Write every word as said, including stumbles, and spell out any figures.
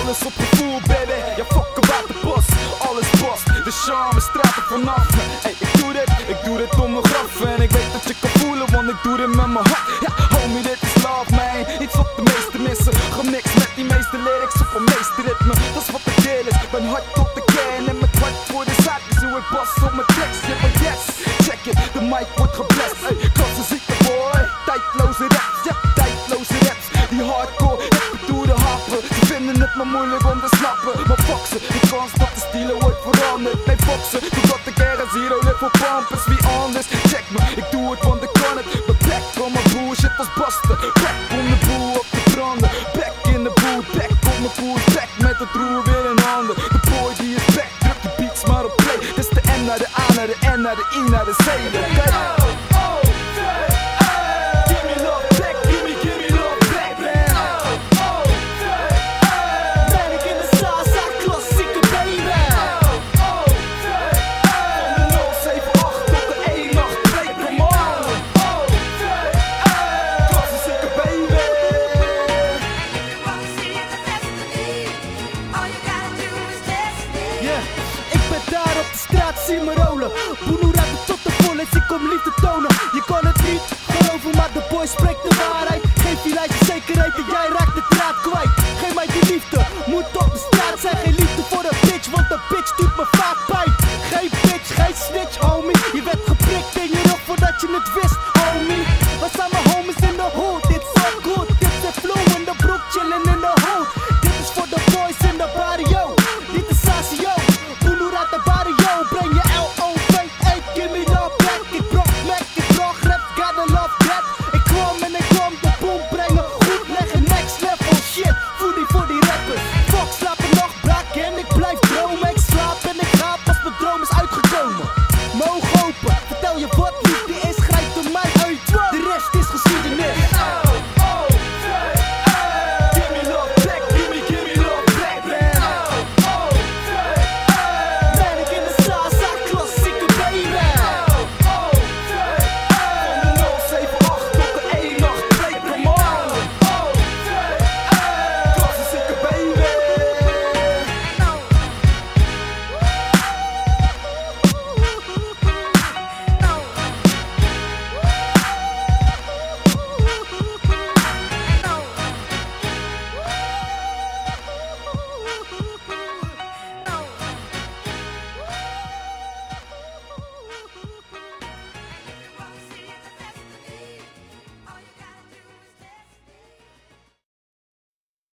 alles op gevoel, baby. Ja, fucken wat de bos, alles past. De charme straat er vanaf me. Hey, ik doe dit, ik doe dit om mijn graf. En ik weet dat je kan voelen, want ik doe dit met mijn hart. Ja, homie, dit is love, man. Iets wat de meesten missen. Gemixt met die meeste lyrics op een meeste ritme. Dat is wat de deel is, mijn hart tot de kern. En mijn kwart voor de zaak is hoe ik pas op mijn tekst. Ja, maar yes, check it, de mic wordt geblest. Hey, klasse zieke boy, tijdloze raps. Ja, tijdloze raps, die hardcore. Ik doe de happen, ze vinden het maar moeilijk om te snappen. Maar fuck ze, de kans dat de stilo wordt veranderd. Nee, boksen, totdat ik ergens hier live voor pampers. Wie anders, check me, ik doe het want ik kan het. Maar back van mijn bullshit als basten. Back om de boel op te branden. Back in de boel, back op mijn koers. Back met het roer weer in handen. De boy die is back, druk de beats maar op play. Dus de M naar de A naar de N naar de I naar de C. Okay? Zie me rollen, boeloe raakt tot de volle, ik kom liefde tonen. Je kan het niet geloven, maar de boy spreekt de waarheid. Geef je lijstje zekerheid en jij raakt de draad kwijt. Geef mij die liefde, moet op de straat zijn. Geen liefde voor een bitch, want een bitch doet me vaak pijn. Geen bitch, geen snitch homie, je werd geprikt in je rug voordat je het wist.